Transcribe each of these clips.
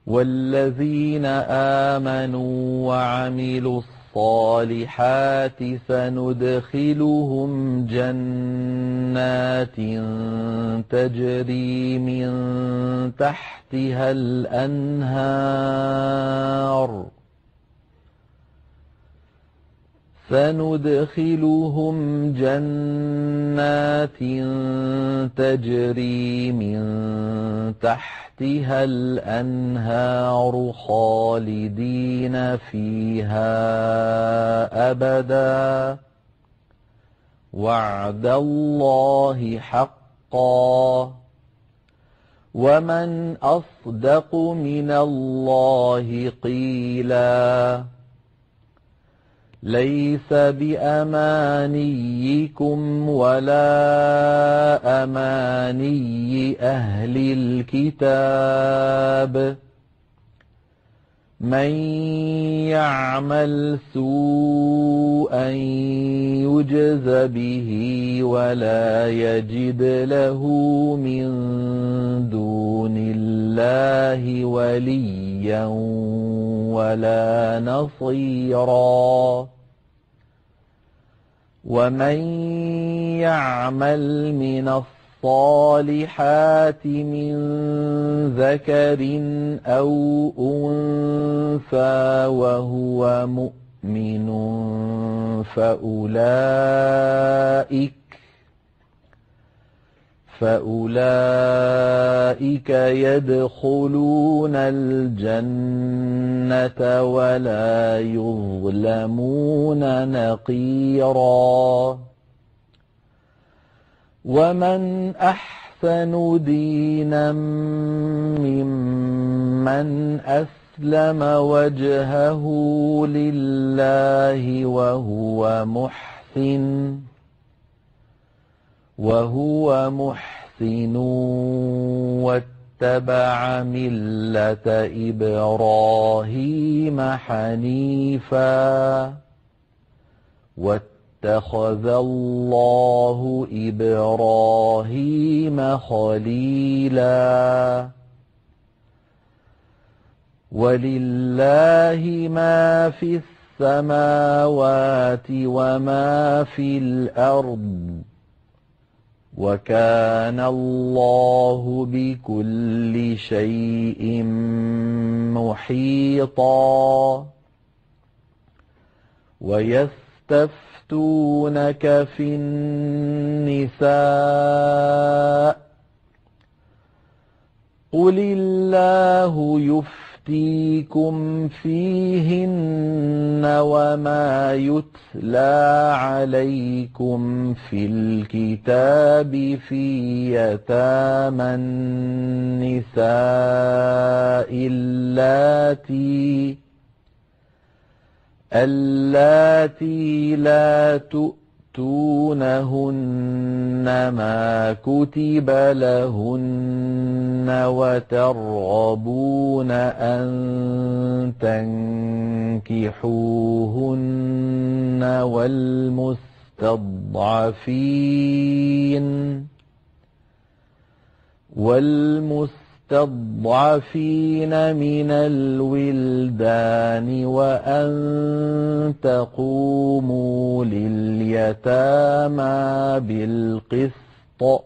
والذين آمنوا وعملوا الصالحات سندخلهم جنات تجري من تحتها الأنهار تجري من تحتها الأنهار خالدين فيها أبدا وعد الله حقا ومن أصدق من الله قيلا ليس بأمانيكم ولا أماني أهل الكتاب من يعمل سوءا يجز به ولا يجد له من دون الله وليا ولا نصيرا ومن يعمل من الصالحات من ذكر أو أنثى وهو مؤمن فأولئك يدخلون الجنة ولا يظلمون نقيرا ومن أحسن دينا ممن أسلم وجهه لله وهو محسن واتبع ملة إبراهيم حنيفا واتخذ الله إبراهيم خليلا ولله ما في السماوات وما في الأرض وكان الله بكل شيء محيطا ويستفتونك في النساء قل الله يفتيكم فيهن وما يتلى عليكم في الكتاب في يتامى النساء اللاتي لا تؤتونهن ما كتب لهن وترغبون أن تنكحوهن والمستضعفين من الولدان وأن تقوموا لليتامى بالقسط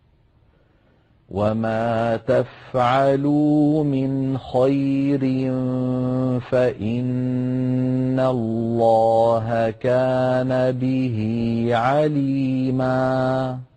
وما تفعلوا من خير فإن الله كان به عليما